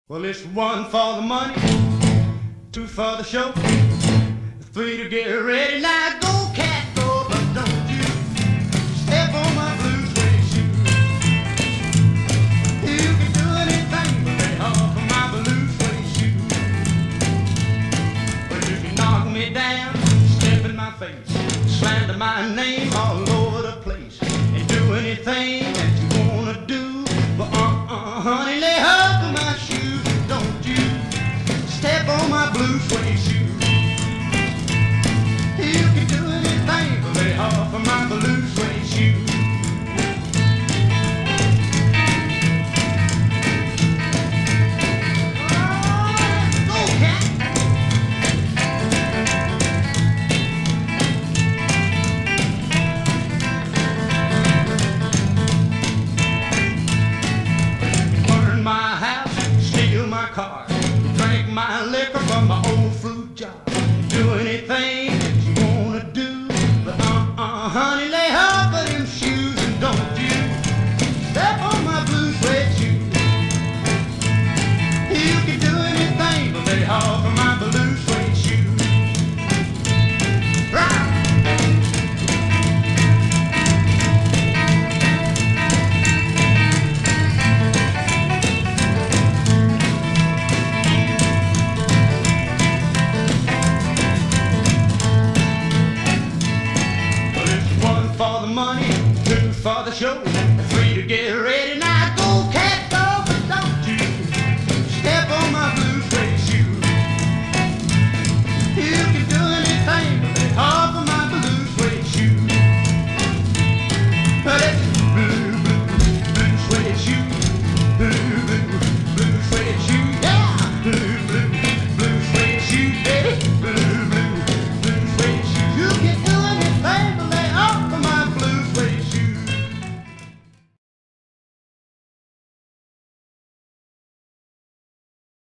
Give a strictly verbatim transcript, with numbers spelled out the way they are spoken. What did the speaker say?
Well, it's one for the money, two for the show, three to get ready. Now go, cat, go, but don't you step on my blue suede shoes. You can do anything but lay off of my blue suede shoes. But you can knock me down, step in my face, slander my name all over the place, and do anything that you wanna do. But uh-uh, honey, lay off of my shoes. Don't you step on my blue suede shoes. You can do anything but lay off of my blue suede shoes. Oh, go, cat. Burn my house, steal my car, drink my liquor from my old fruit jar. Do anything that you wanna do, but uh-uh, honey, lay off of them shoes, and don't you step on my blue suede shoes. You can do anything but lay off of my blue suede shoes. Right. For the money, two for the show,